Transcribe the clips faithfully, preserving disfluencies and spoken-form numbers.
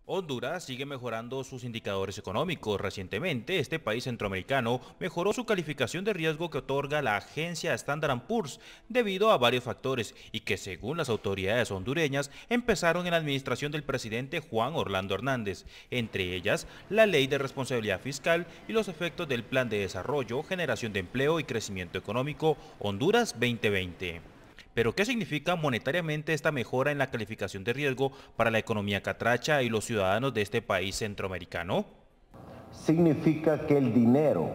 Honduras sigue mejorando sus indicadores económicos. Recientemente, este país centroamericano mejoró su calificación de riesgo que otorga la agencia Standard and Poor's debido a varios factores y que, según las autoridades hondureñas, empezaron en la administración del presidente Juan Orlando Hernández, entre ellas la Ley de Responsabilidad Fiscal y los efectos del Plan de Desarrollo, Generación de Empleo y Crecimiento Económico Honduras veinte veinte. Pero, ¿qué significa monetariamente esta mejora en la calificación de riesgo para la economía catracha y los ciudadanos de este país centroamericano? Significa que el dinero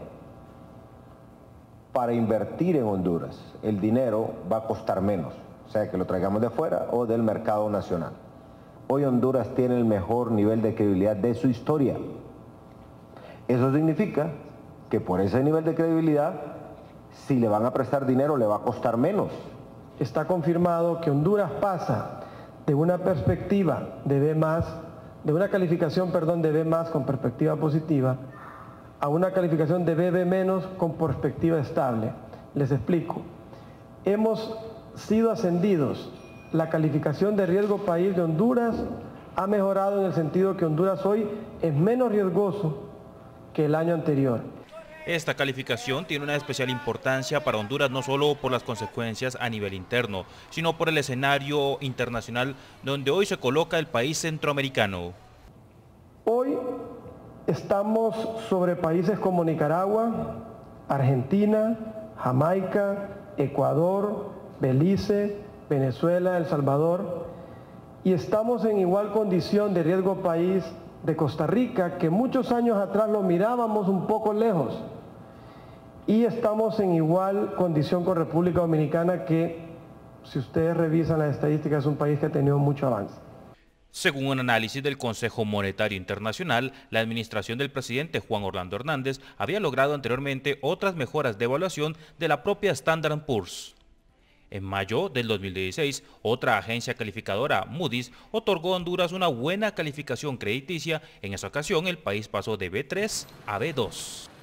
para invertir en Honduras, el dinero va a costar menos, o sea que lo traigamos de afuera o del mercado nacional. Hoy Honduras tiene el mejor nivel de credibilidad de su historia. Eso significa que por ese nivel de credibilidad, si le van a prestar dinero, le va a costar menos. Está confirmado que Honduras pasa de una perspectiva de B más, de una calificación, perdón, de B más con perspectiva positiva, a una calificación de B B menos con perspectiva estable. Les explico. Hemos sido ascendidos. La calificación de riesgo país de Honduras ha mejorado en el sentido que Honduras hoy es menos riesgoso que el año anterior. Esta calificación tiene una especial importancia para Honduras no solo por las consecuencias a nivel interno, sino por el escenario internacional donde hoy se coloca el país centroamericano. Hoy estamos sobre países como Nicaragua, Argentina, Jamaica, Ecuador, Belice, Venezuela, El Salvador, y estamos en igual condición de riesgo país de Costa Rica, que muchos años atrás lo mirábamos un poco lejos. Y estamos en igual condición con República Dominicana, que si ustedes revisan las estadísticas es un país que ha tenido mucho avance. Según un análisis del Consejo Monetario Internacional, la administración del presidente Juan Orlando Hernández había logrado anteriormente otras mejoras de evaluación de la propia Standard and Poor's. En mayo del dos mil dieciséis, otra agencia calificadora, Moody's, otorgó a Honduras una buena calificación crediticia. En esa ocasión, el país pasó de B tres a B dos.